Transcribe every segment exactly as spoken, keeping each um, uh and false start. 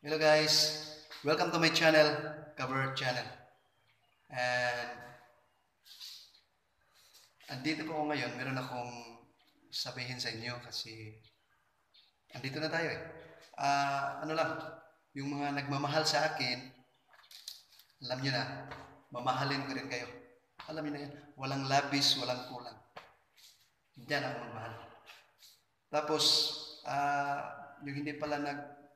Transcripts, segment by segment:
Hello guys, welcome to my channel, Cover Channel. And andito po ako ngayon, meron akong sabihin sa inyo kasi andito na tayo eh. Ah, ano lang, yung mga nagmamahal sa akin, alam nyo na, mamahalin ko rin kayo. Alam nyo na yan, walang labis, walang kulang. Diyan ako magmahal. Tapos, ah, yung hindi pala nag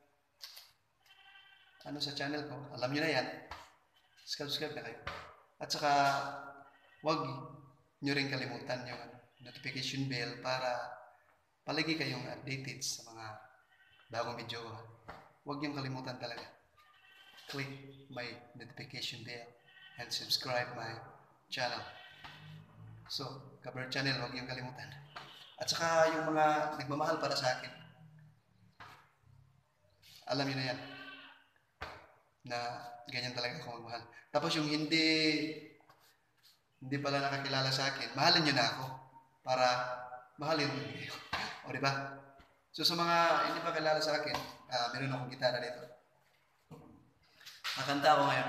ano sa channel ko, alam nyo na yan, subscribe na kayo. At saka, huwag nyo rin kalimutan yung notification bell para palagi kayong updated sa mga bagong video. Huwag nyo kalimutan talaga. Click my notification bell and subscribe my channel. So, Cover Channel, huwag nyo kalimutan. At saka, yung mga nagmamahal para sa akin, alam nyo na yan, na ganyan talaga ako magmahal. Tapos yung hindi hindi pala nakakilala sa akin, mahalin nyo na ako para mahalin mo kayo. O diba? So sa mga hindi pa kilala sa akin, uh, meron akong gitara dito. Nakanta ako ngayon.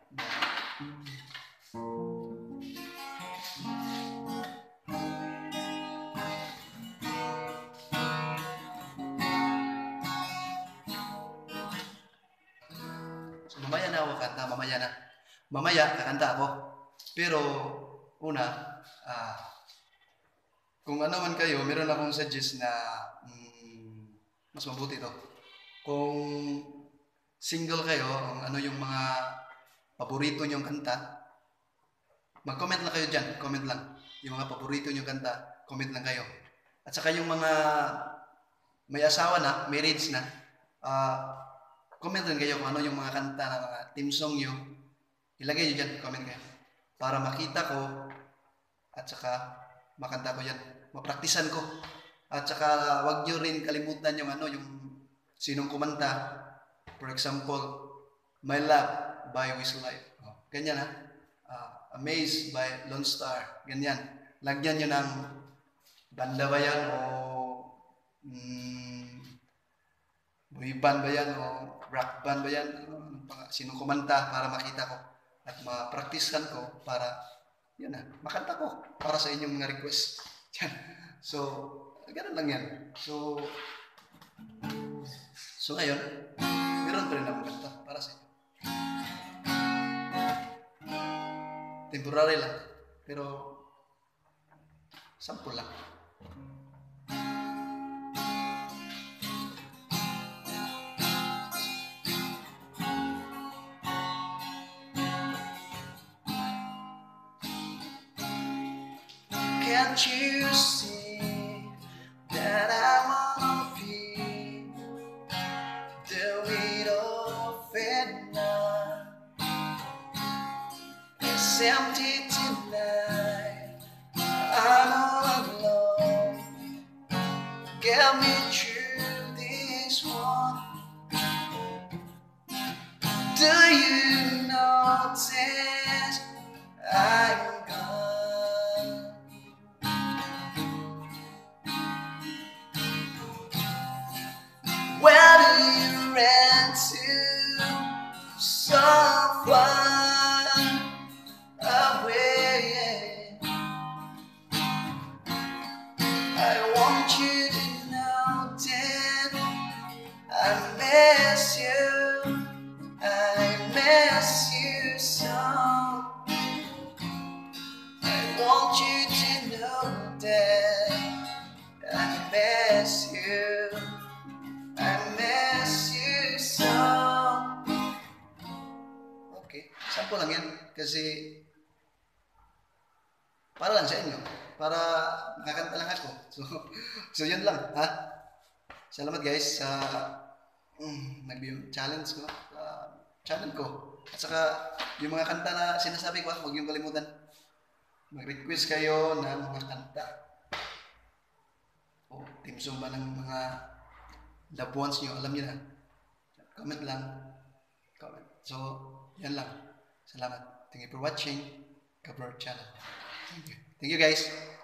So, mamaya na ako kanta, mamaya na. Mamaya, kakanta ako. Pero, una, ah, kung ano man kayo, meron akong suggest na mm, mas mabuti ito. Kung single kayo, kung ano yung mga paborito nyong kanta, mag-comment lang kayo dyan, comment lang. Yung mga paborito nyong kanta, comment lang kayo. At saka yung mga may asawa na, marriage na, ah, comment rin kayo kung ano yung mga kanta na mga team song nyo. Ilagay nyo dyan, comment kayo. Para makita ko at saka makanta ko yan. Mapraktisan ko. At saka wag nyo rin kalimutan yung ano, yung sinong kumanta. For example, My Love by Westlife. Oh, ganyan ha. Uh, Amazed by Lone Star. Ganyan. Lagyan nyo ng banda ba yan o mm, boy band ba yan o rock band ba yan? Sinong kumanta para makita ko at mapraktisan ko para yan na, makanta ko para sa inyong mga request. Yan. So, ganun lang yan. So, so ngayon, meron pa rin akong kanta para sa inyo. Temporary lang. Pero, sample lang. Can't you see that I wanna be the widow of Edna? It's empty tonight, I'm all alone. Get me through this one. Do you notice I'm gone? Where do you run to? So far away. I want you to know that I miss you. I miss you so. I want you to know that I miss you. I miss you so. Okay, sample lang yan kasi para lang sa inyo, para nakakanta lang ako. So, so yun lang, ha? Salamat guys sa mm, nag-view challenge ko, uh, channel ko. At saka yung mga kanta na sinasabi ko, huwag yung kalimutan. Mag-request kayo ng mga kanta. O, team song ba ng mga loved ones nyo, alam nyo na. Comment lang. Comment. So, yan lang. Salamat. Thank you for watching Cover Channel. Thank you. Thank you guys.